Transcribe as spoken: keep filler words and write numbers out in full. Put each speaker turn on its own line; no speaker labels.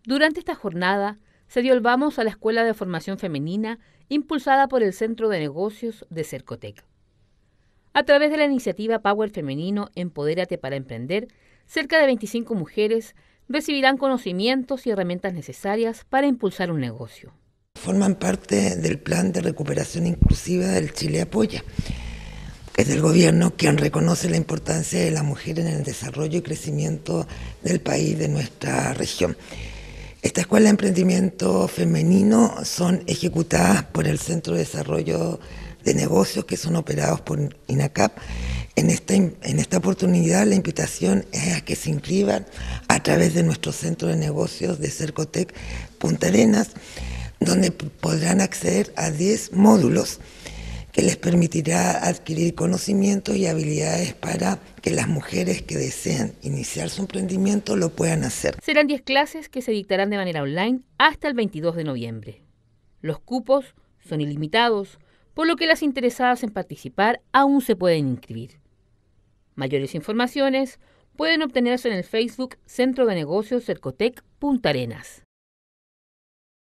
Durante esta jornada se dio el vamos a la Escuela de Formación Femenina impulsada por el Centro de Negocios de Cercotec. A través de la iniciativa Power Femenino Empodérate para Emprender, cerca de veinticinco mujeres recibirán conocimientos y herramientas necesarias para impulsar un negocio.
Forman parte del Plan de Recuperación Inclusiva del Chile Apoya. Es del gobierno quien reconoce la importancia de la mujer en el desarrollo y crecimiento del país, de nuestra región. Esta escuela de emprendimiento femenino son ejecutadas por el Centro de Desarrollo de Negocios, que son operados por INACAP. En esta, en esta oportunidad la invitación es a que se inscriban a través de nuestro Centro de Negocios de Cercotec Punta Arenas, donde podrán acceder a diez módulos que les permitirá adquirir conocimientos y habilidades para que las mujeres que deseen iniciar su emprendimiento lo puedan hacer.
Serán diez clases que se dictarán de manera online hasta el veintidós de noviembre. Los cupos son ilimitados, por lo que las interesadas en participar aún se pueden inscribir. Mayores informaciones pueden obtenerse en el Facebook Centro de Negocios Cercotec Punta Arenas.